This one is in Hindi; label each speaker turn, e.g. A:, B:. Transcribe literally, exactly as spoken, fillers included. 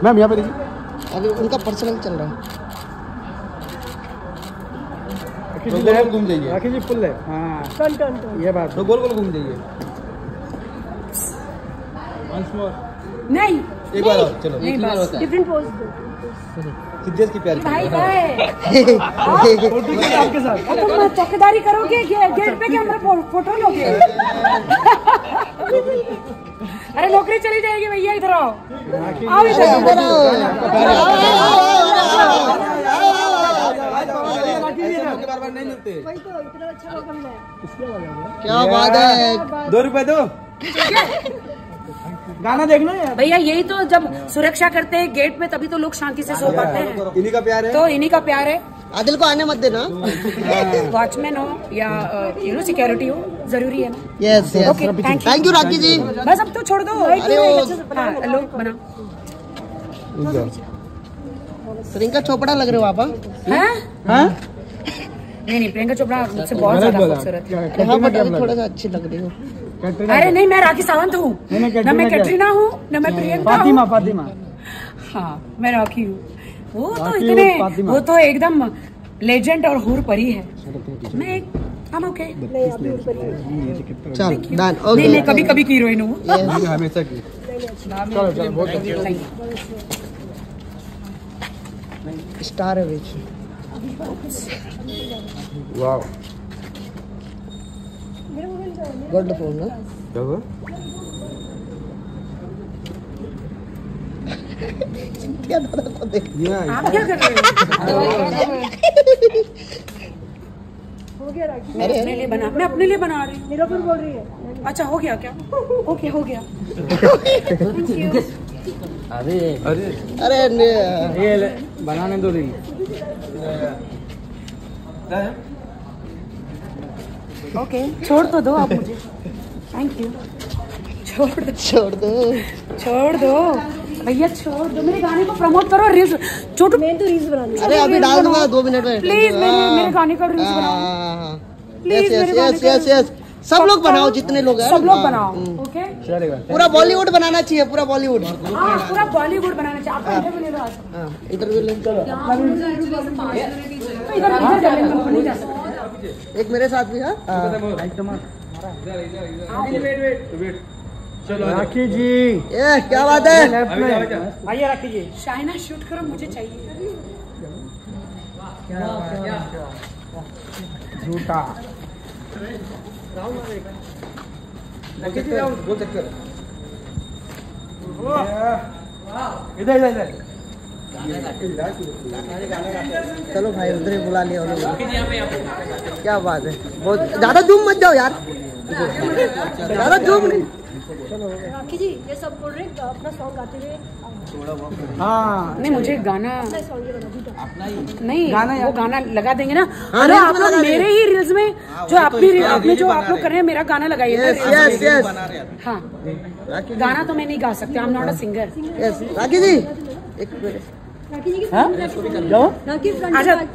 A: मैम यहाँ पे देखिए,
B: अभी उनका पर्सनल चल रहा है।
A: तो गोल गोल घूम जाइए।
C: राखी जी फुल है। हाँ
D: टर्न टर्न टर्न।
C: ये बात
A: तो गोल गोल घूम जाइए। Once more.
D: नहीं
A: एक बार और चलो।
D: नहीं बस डिफरेंट पोज दो।
A: सिद्धेश की प्यार
D: भाई भाई
C: आपके साथ
D: तुम चौकीदारी करोगे गेट पे कि हमारा फोटो लोगे? अरे नौकरी चली जाएगी भैया, इधर आओ आओ इधर
A: बार बार नहीं मिलते।
D: वही तो इतना अच्छा मौका मिला है।
B: क्या बात है।
C: दो रुपए दो। गाना देखना है
D: भैया, यही तो जब सुरक्षा करते हैं गेट पे तभी तो लोग शांति से सो पाते हैं।
A: इन्हीं का प्यार है,
D: तो इन्हीं का प्यार है।
B: आदिल को आने मत देना।
D: वॉचमैन हो या यू नो सिक्योरिटी हो, जरूरी है ना।
B: Yes yes
D: okay thank you
B: thank you Rakhi ji.
D: बस अब तो छोड़ दो।
B: अरे वो
D: हाँ लो बना।
B: प्रियंका चोपड़ा लग रहे हो आप।
D: हैं?
C: हाँ
D: नहीं नहीं, प्रियंका चोपड़ा मुझसे बहुत ज्यादा खूबसूरत है।
B: हाँ बट अभी थोड़ा सा अच्छी लग रही हो।
D: अरे नहीं, मैं राखी सावंत हूँ, न मैं कैटरीना हूँ, न मैं प्रियंका
C: फातिमा
D: हूँ।
C: फातिमा
D: हाँ मैं राखी हूँ। वो तो
C: राखी
D: इतने
C: और फातिमा।
D: वो तो एकदम लेजेंड और हूर परी है। मैं एक हम ओके
B: चल डन
D: नहीं
B: ओके।
D: नहीं, कभी कभी की हीरोइन हूँ।
A: हमेशा की।
C: चलो चलो बहुत अच्छा।
B: स्टार है बीच।
A: वाओ
B: गोल्ड फोन ना।
A: क्या हुआ?
B: क्या दादा को देख।
D: आप क्या कर रहे हो?
E: हो गया राखी।
D: मैं अपने लिए बना मैं अपने लिए बना रही हूँ।
E: निरूपण बोल रही है।
D: अच्छा हो गया क्या? ओके हो गया।
C: अरे
A: अरे
B: अरे ने-
C: ये ले, बनाने दो रही।
D: ओके छोड़ तो दो आप मुझे। Thank you. छोड़ दो
B: छोड़ दो।
D: छोड़ दो भैया, छोड़ दो। मेरे गाने को प्रमोट करो। रील्स छोटू
E: मैं तो रील्स बनानी है।
B: अरे अभी डाल दूंगा दो मिनट में।
D: प्लीज मेरे मेरे गाने का रील्स बनाओ।
B: यस
D: Please,
B: यस
D: मेरे गाने
B: यस
D: का-
B: यस यस सब लोग बनाओ, जितने लोग हैं
D: सब लोग
B: हाँ,
D: बनाओ।
B: हम्म।
D: ओके
C: चलेगा।
B: पूरा बॉलीवुड बनाना चाहिए, पूरा बॉलीवुड।
D: हाँ पूरा बॉलीवुड बनाना चाहिए। आपका इंटरव्यू ले लो आज।
B: हाँ इंटरव्यू ले।
D: तो इधर इधर जा रहे हैं, नहीं जा सकते।
B: एक मेरे साथ भी है।
C: चलो राखी जी
B: ये क्या बात है।
C: लेफ्ट में आइए राखी जी।
D: शाइना शूट करो, मुझे चाहिए।
C: झूठा
A: गोल चक्कर।
C: इधर इधर इधर।
B: चलो भाई उधर ही बुला लिया उन्होंने। क्या बात है। बहुत ज्यादा जूम मत जाओ यार, ज्यादा जूम नहीं।
E: राखी जी ये सब बोल रहे हैं अपना सॉन्ग गाते हुए
C: हाँ
D: नहीं मुझे गाना
E: सॉन्ग ये बना दीजिए।
D: नहीं
C: गाना
D: वो गाना लगा देंगे ना।
B: हाँ,
D: अरे
B: रील्स
D: आप
B: में
D: लोग
B: लगा देंगे।
D: मेरे ही रील्स में जो अपनी आपने जो आप लोग कर रहे हैं मेरा गाना लगाइए ना।
B: यस यस यस
D: हाँ गाना तो मैं नहीं गा सकती, I am not a singer.
B: Yes Rakhi ji एक मिनट।
E: राखी जी की
C: हाँ? जाओ
E: राखी फ्रंट
D: आजा